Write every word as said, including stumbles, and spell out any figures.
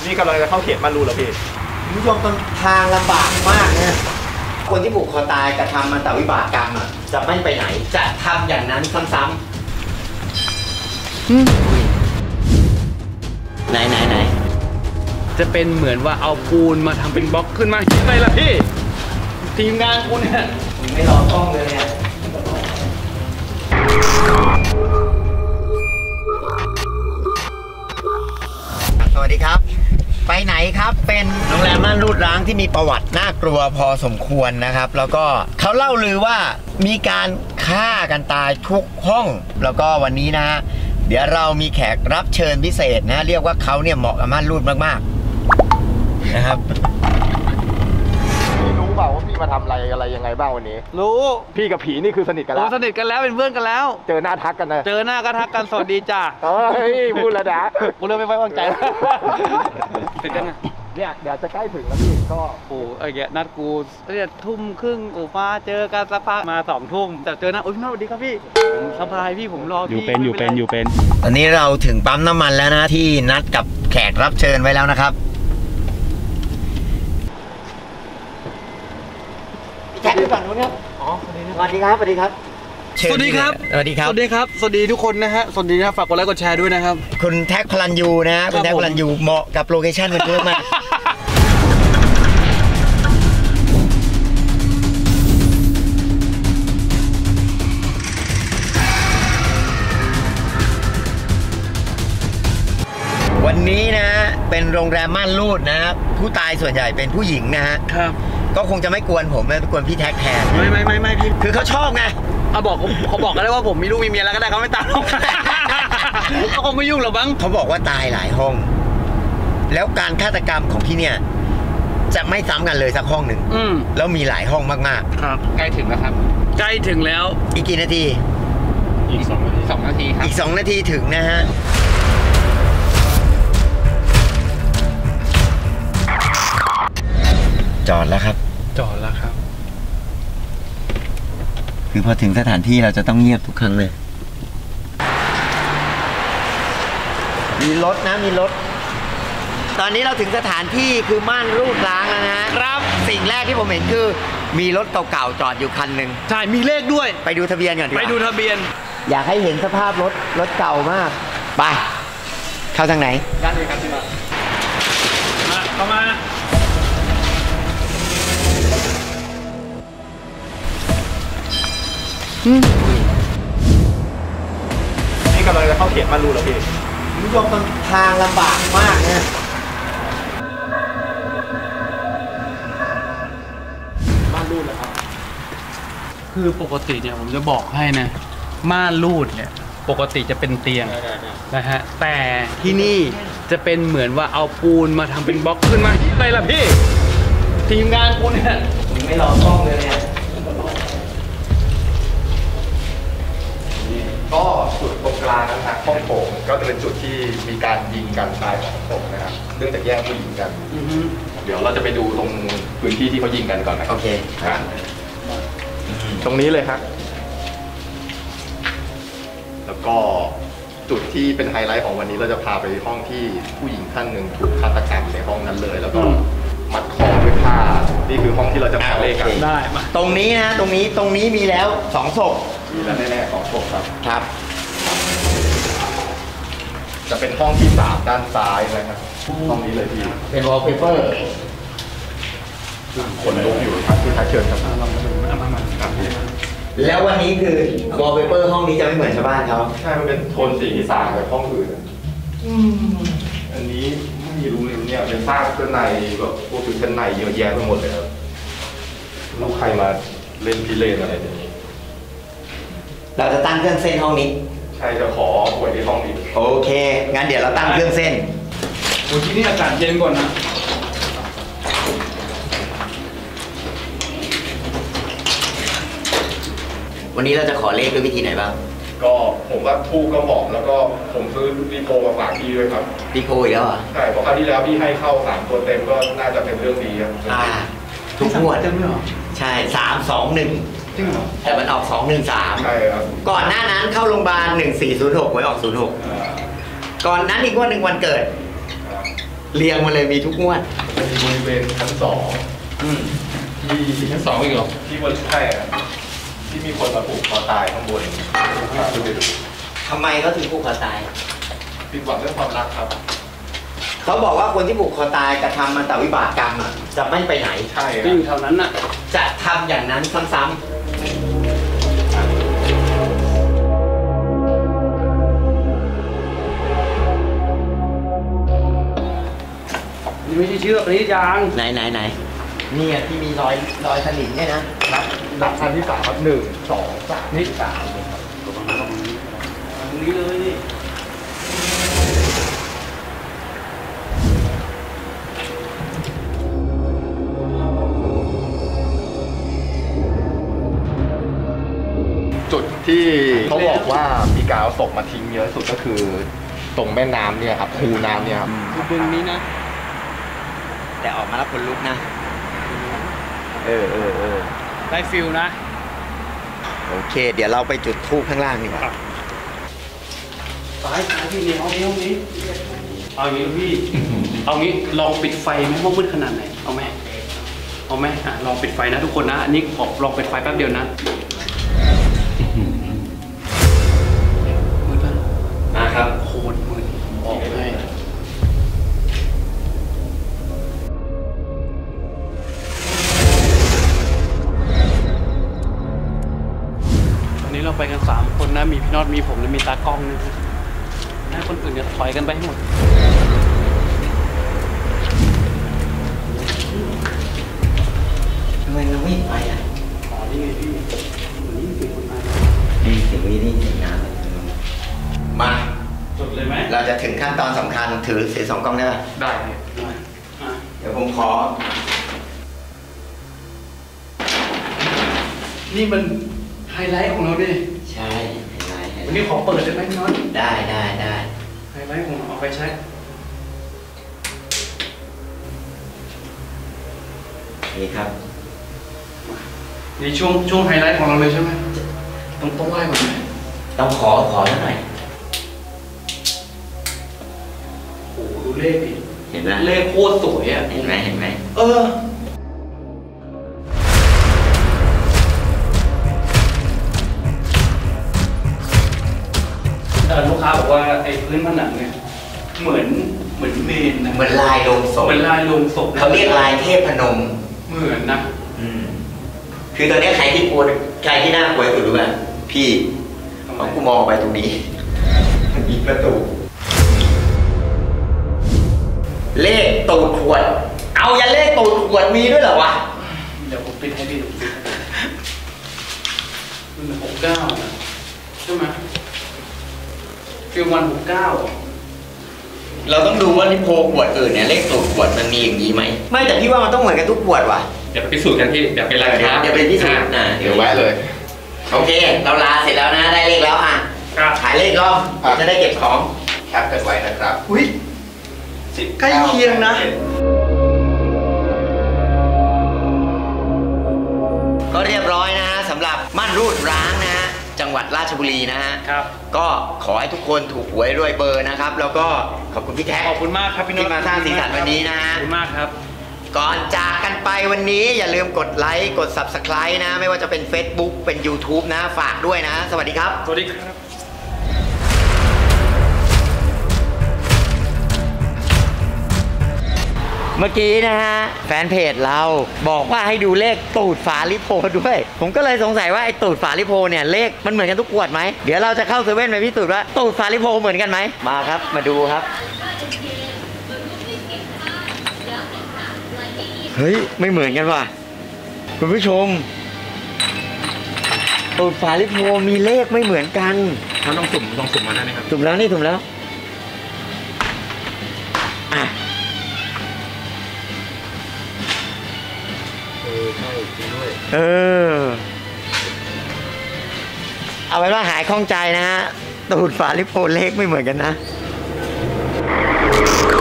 นี่กำลังจะเข้าเขตม่านรูดแล้วพี่คุณผู้ชมทางลำบากมากนะคนที่ผูกคอตายกระทำมันตวิบากกรรมอ่ะจะไม่ไปไหนจะทำอย่างนั้นซ้ำๆไหนไหนไหนจะเป็นเหมือนว่าเอาปูนมาทำเป็นบล็อกขึ้นมาไปละพี่ทีมงานคุณเนี่ยไม่รอกล้องเลยเนี่ยสวัสดีครับไปไหนครับเป็นโรงแรมม่านรูดร้างที่มีประวัติน่ากลัวพอสมควรนะครับแล้วก็เขาเล่าลือว่ามีการฆ่ากันตายทุกห้องแล้วก็วันนี้นะฮะเดี๋ยวเรามีแขกรับเชิญพิเศษนะเรียกว่าเขาเนี่ยเหมาะกับม่านรูดมากๆนะครับพี่รู้เปล่าว่าพี่มาทำอะไรอะไรยังไงบ้างวันนี้รู้พี่กับผีนี่คือสนิทกันแล้วสนิทกันแล้วเป็นเพื่อนกันแล้วเจอหน้าทักกันนะเจอหน้าก็ทักกันสวัสดีจ้าเฮ้ยพูดแล้วนะกูเริ่มไม่ไว้วางใจแล้วถึงกันนะเนี่ยเดี๋ยวจะใกล้ถึงแล้วพี่ก็โอ้ไอ้แกนัดกูเนี่ยทุ่มครึ่งกูมาเจอกันสักพักมาสองทุ่มแต่เจอหน้าโอ้ยพี่สวัสดีครับพี่ผมสบายพี่ผมรออยู่เป็นอยู่เป็นอยู่เป็นตอนนี้เราถึงปั๊มน้ำมันแล้วนะที่นัดกับแขกรับเชิญไว้แล้วนะครับแขกอยู่ฝั่งนู้นครับอ๋อสวัสดีครับสวัสดีครับสวัสดีครับสวัสดีครับสวัสดีครับสวัสดีทุกคนนะฮะสวัสดีนะฝากกดไลค์กดแชร์ด้วยนะครับคุณแท็กพลันยูนะคุณแท็กพลันยูเหมาะกับโลเคชั่นเยอะมากวันนี้นะเป็นโรงแรมม่านรูดนะผู้ตายส่วนใหญ่เป็นผู้หญิงนะฮะครับก็คงจะไม่กวนผมนะกวนพี่แท็กแทนไม่ไม่ไม่ไม่พี่คือเขาชอบไงเขาบอกเขาบอกกันได้ว่าผมมีลูกมีเมียแล้วก็ได้เขาไม่ตามเขาคงไม่ยุ่งหรอกบ้างเขาบอกว่าตายหลายห้องแล้วการฆาตกรรมของที่เนี่ยจะไม่ซ้ำกันเลยสักห้องหนึ่งแล้วมีหลายห้องมากๆครับใกล้ถึงแล้วครับใกล้ถึงแล้วอีกกี่นาทีอีกสองนาทีสองนาทีครับอีกสองนาทีถึงนะฮะจอดแล้วครับจอดแล้วครับคือพอถึงสถานที่เราจะต้องเงียบทุกครั้งเลยมีรถนะมีรถตอนนี้เราถึงสถานที่คือม่านรูดร้างแล้วนะครับสิ่งแรกที่ผมเห็นคือมีรถเก่าๆจอดอยู่คันหนึ่งใช่มีเลขด้วยไปดูทะเบียนก่อนไปดูทะเบียนอยากให้เห็นสภาพรถรถเก่ามากไปเข้าทางไหนด้านนี้ครับพี่มามาเข้ามานี่กำลังจะเข้าเขตม่านรูดแล้วพี่คุณผู้ชมทางลำบากมากนะม่านรูดเลยครับคือปกติเนี่ยผมจะบอกให้นะม่านรูดเนี่ยปกติจะเป็นเตียงนะฮะแต่ที่นี่จะเป็นเหมือนว่าเอาปูนมาทำเป็นบล็อกขึ้นมาไปละพี่ทีมงานคุณเนี่ยไม่รอกล้องเลยเนี่ยก็จุดตรงกลางนะครับห้องโถงก็จะเป็นจุดที่มีการยิงกันตายของศพนะครับเรื่องจากแย่งผู้หญิงกันเดี๋ยวเราจะไปดูตรงพื้นที่ที่เขายิงกันก่อนนะโอเคตรงนี้เลยครับแล้วก็จุดที่เป็นไฮไลท์ของวันนี้เราจะพาไปห้องที่ผู้หญิงท่านหนึ่งถูกฆาตกรรมในห้องนั้นเลยแล้วก็มัดคอด้วยผ้านี่คือห้องที่เราจะพาเลขกันได้มาตรงนี้นะตรงนี้ตรงนี้มีแล้วสองศพมีแล้วแน่ๆสองศพครับครับจะเป็นห้องที่สามด้านซ้ายนะครับห้องนี้เลยพี่เป็นวอลเปเปอร์คนลุกอยู่ครับที่ท้ายเชิญครับลองมาดูมามาครับแล้ววันนี้คือวอลเปเปอร์ห้องนี้จะไม่เหมือนชาวบ้านเขาใช่มันเป็นโทนสีที่ต่างจากห้องอื่นอันนี้ไม่รู้เลยเนี่ยเป็นซากเครื่องในแบบพวกชุดชั้นในเยอะแยะไปหมดเลยครับลูกใครมาเล่นพิเรนอะไรอย่างนี้เราจะตั้งเครื่องเส้นห้องนี้ใช่จะขอหวยที่ห้องนี้โอเคงั้นเดี๋ยวเราตั้งเครื่องเส้นโอ้ที่นี่อากาศเย็นกว่านะวันนี้เราจะขอเลขด้วยวิธีไหนบ้างก็ผมว่าทูก็เหมาะแล้วก็ผมซื้อรีโพมาฝากพี่ด้วยครับรีโพอีกแล้วอ่ะใช่เพราะคราวที่แล้วพี่ให้เข้าสามตัวเต็มก็น่าจะเป็นเรื่องดีครับอ่าทุกงวดใช่สามสองหนึ่งแต่มันออกสองหนึ่งสามใช่ครับก่อนหน้านั้นเข้าโรงพยาบาลหนึ่งสี่ศูนย์หกไว้ออกศูนย์หกก่อนนั้นอีกวันหนึ่งวันเกิดเรียงมาเลยมีทุกงวดมันมีบริเวณชั้นสองที่ชั้นสองอีกเหรอที่บนใช่ครับที่มีคนมาผูกคอตายข้างบนคุณไปดูทำไมเขาถึงผูกคอตายผิดหวังเรื่องความรักครับเขาบอกว่าคนที่ผูกคอตายกระทำมันแต่วิบากกรรมอ่ะจะไม่ไปไหนใช่คก็รับอยู่แถวนั้นน่ะจะทำอย่างนั้นซ้ำนี่ไม่ใช่เชือกนี่ยางๆไหนไหนไหนนี่อ่ะที่มีรอยรอยสนิมเนี่ยนะนับนับชั้นที่สามครับหนึ่งสองสามนี่สามตรงนี้เลยนี่จุดที่เขาบอกว่ามีการเอาศพมาทิ้งเยอะสุดก็คือตรงแม่น้ำเนี่ยครับคูน้ำเนี่ยครับคือบึงนี้นะแต่ออกมาแล้วคนลุกนะเออเออเออได้ฟิลนะโอเค เดี๋ยวเราไปจุดธูปข้างล่างดีกว่าสายสายพี่นี่เอานี้เอานี้เอางี้พี่ เอางี้ลองปิดไฟไหมว่ามืดขนาดไหน เอาไหมเอาไหมอ่ะลองปิดไฟนะทุกคนนะอันนี้ขอลองปิดไฟแป๊บเดียวนะมืดปะมาครับโคตรมืดออกให้วันนี้เราไปกันสามคนนะมีพี่น็อตมีผมและมีตากล้องนะให้คนอื่นเนี่ยถอยกันไปให้หมดทำไมเราไม่ไปอ่ะอ๋อนี่ไงพี่เหมือนนี่เป็นคนมานี่เสียงวีนี่เสียงน้ำมาจดเลยไหมเราจะถึงขั้นตอนสำคัญถือเสียสองกล้องได้ไหมได้เนี่ยอ่ะเดี๋ยวผมขอนี่มันไฮไลท์ของเราดิใช่เห็นไหมเห็นวันไหมนี้ขอเปิดได้ไหมพี่น็อตได้ได้ได้ไฮไลท์ของเราเอาไปใช้นี่ครับนี่ช่วงช่วงไฮไลท์ของเราเลยใช่ไหมต้องต้องไหว้ก่อนไหมต้องขอขอแล้วหน่อยโอ้โหดูเลขดิเห็นไหมเลขโคตรสวยอ่ะเห็นไหมเห็นไหมเออเออลูกค้าบอกว่าไอ้พื้นผนังเนี่ยเหมือนเหมือนเมนนะเหมือนลายโลงศพเหมือนลายโลงศพนะเขาเรียกลายเทพนมเหมือนนะอืมคือตอนนี้ใครที่กลัวใครที่น่ากลัวที่สุดรู้ไหมพี่เพราะกูมองไปตรงนี้มันมีประตู เลขตูดขวด เอายันเลขตูดขวดมีด้วยเหรอวะเดี๋ยวผมปิดให้พี่ปิดให้มันหกเก้านะใช่ไหมฟิลวันหกเก้าเราต้องดูว่าที่โพขวดอื่นเนี่ยเลขตูดขวดมันมีอย่างนี้ไหมไม่แต่พี่ว่ามันต้องเหมือนกันทุกขวดว่ะเดี๋ยวไปพิสูจน์กันที่เดี๋ยวไปร้านค้าเดี๋ยวไปพิสูจน์นะเดี๋ยวแวะเลยโอเค เราลาเสร็จแล้วนะได้เลขแล้วอ่ะขายเลขรอบจะได้เก็บของแคปกันไว้นะครับอุ้ยใกล้เคียงนะ ก็เรียบร้อยนะฮะสำหรับม่านรูดร้างนะฮะจังหวัดราชบุรีนะฮะครับก็ขอให้ทุกคนถูกหวยรวยเบอร์นะครับ แล้วก็ขอบคุณพี่แท็กขอบคุณมากครับพี่น็อตที่มาสร้างสีสันวันนี้นะฮะขอบคุณมากครับก่อนจากกันไปวันนี้อย่าลืมกดไลค์กด ซับสไครบ์ นะไม่ว่าจะเป็น Facebook เป็น ยูทูบ นะฝากด้วยนะ สวัสดีครับสวัสดีครับเมื่อกี้นะฮะแฟนเพจเราบอกว่าให้ดูเลขตูดฝาลิโพด้วย ผมก็เลยสงสัยว่าไอ้ตูดฝาลิโพเนี่ยเลขมันเหมือนกันทุกขวดไหมเดี๋ยวเราจะเข้าเซเว่นไปพิสูจน์ว่าตูดฝาลิโพเหมือนกันไหมมาครับมาดูครับเฮ้ยไม่เหมือนกันว่ะคุณผู้ชมตูดฝาลิโพมีเลขไม่เหมือนกันถ้าต้องสุ่มต้องสุ่มมาได้ไหมครับถูกแล้วนี่ถูกแล้วอ่ะเออใช่จริงด้วยเออ เอาไว้ว่าหายข้องใจนะฮะ ตูดฝาลิโพเลขไม่เหมือนกันนะ